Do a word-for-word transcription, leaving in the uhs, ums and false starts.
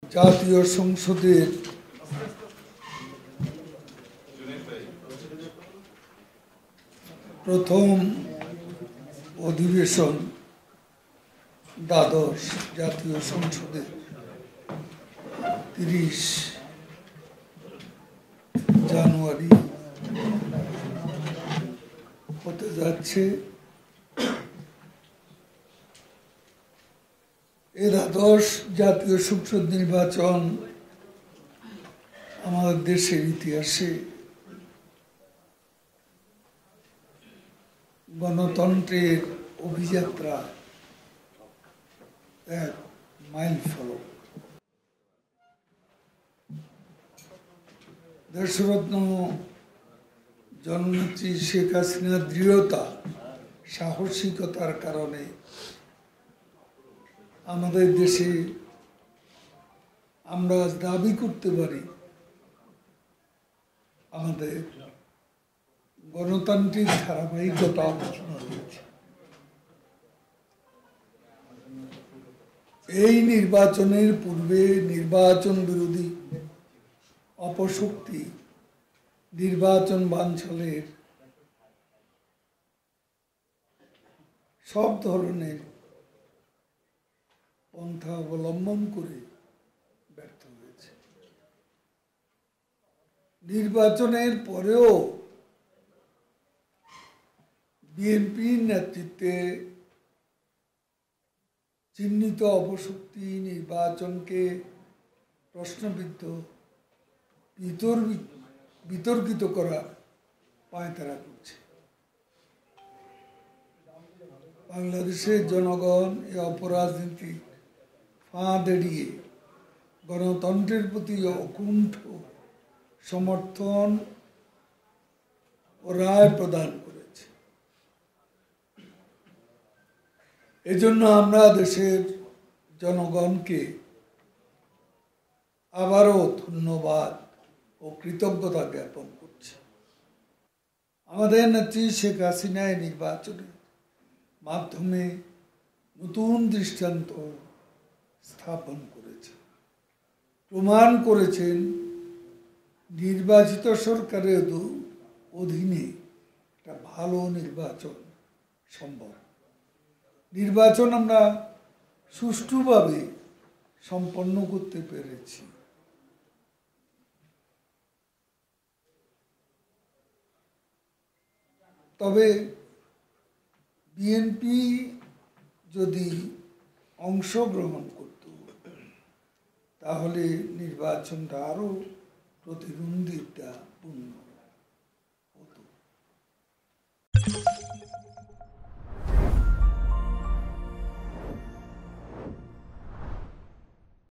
জাতীয় সংসদের প্রথম অধিবেশন দ্বাদশ জাতীয় সংসদে তিরিশ জানুয়ারি হতে যাচ্ছে। এই দ্বাদশ জাতীয় সংসদ নির্বাচন আমাদের দেশের ইতিহাসে গণতন্ত্রের অভিযাত্রা এক মাইল ফলক। দেশরত্ন জননেত্রী শেখ হাসিনার দৃঢ়তা, সাহসিকতার কারণে আমাদের দেশে আমরা দাবি করতে পারি আমাদের গণতান্ত্রিক ধারাবাহিকতা অবস্থান হয়েছে। এই নির্বাচনের পূর্বে নির্বাচন বিরোধী অপশক্তি নির্বাচন বানচালের সব ধরনের পন্থা অবলম্বন করে ব্যর্থ হয়েছে। নির্বাচনের পরেও বিএনপির নেতৃত্বে চিহ্নিত অপশক্তি নির্বাচনকে প্রশ্নবিদ্ধ বিতর্কিত করার পায়তারা করছে। বাংলাদেশের জনগণ এই অপরাজনীতিক ফাঁদ এড়িয়ে গণতন্ত্রের প্রতি অকুণ্ঠ সমর্থন ও রায় প্রদান করেছে। এজন্য আমরা দেশের জনগণকে আবারও ধন্যবাদ ও কৃতজ্ঞতা জ্ঞাপন করছি। আমাদের নেত্রী শেখ হাসিনা নির্বাচনের মাধ্যমে নতুন দৃষ্টান্ত স্থাপন করেছে, প্রমাণ করেছেন নির্বাচিত সরকারের অধীনে একটা ভালো নির্বাচন সম্ভব। নির্বাচন আমরা সুষ্ঠুভাবে সম্পন্ন করতে পেরেছি। তবে বিএনপি যদি অংশগ্রহণ করত তাহলে নির্বাচনটা আরো প্রতিদ্বন্দ্বিতাপূর্ণ